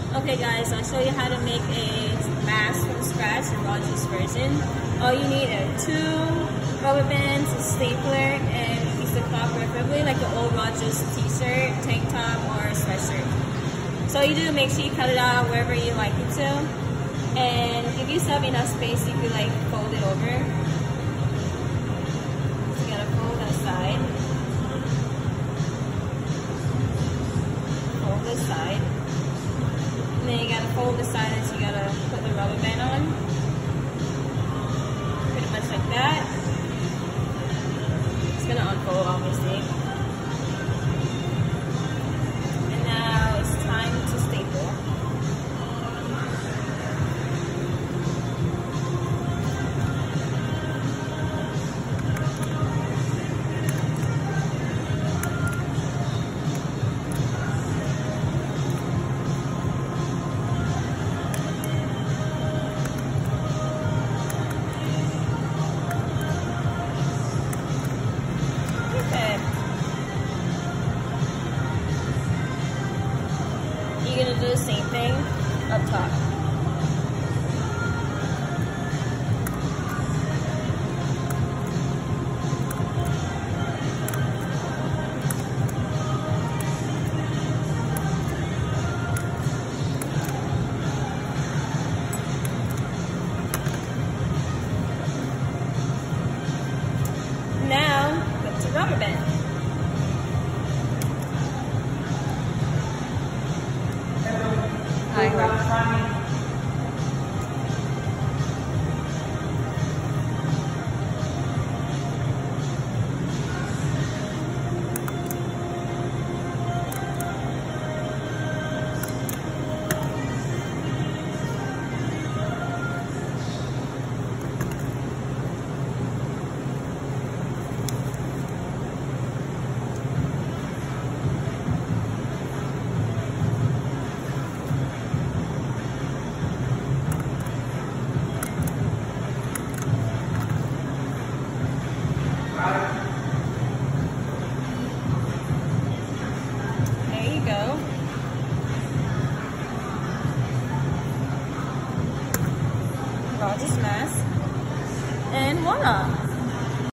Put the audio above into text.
Okay guys, I'll show you how to make a mask from scratch, the Raw Juice version. All you need are 2 rubber bands, a stapler, and a piece of cloth, preferably like an old Raw Juice t-shirt, tank top, or a sweatshirt. So all you do, make sure you cut it out wherever you like it to, and give yourself enough space if you like fold it over. So you gotta fold that side, fold this side. And then you gotta fold the side that you gotta put the rubber band on. Pretty much like that. It's gonna unfold, obviously. And now it's time to staple. You're going to do the same thing up top. Now, go to rubber band. There you go. Raw Juice mask. And voila!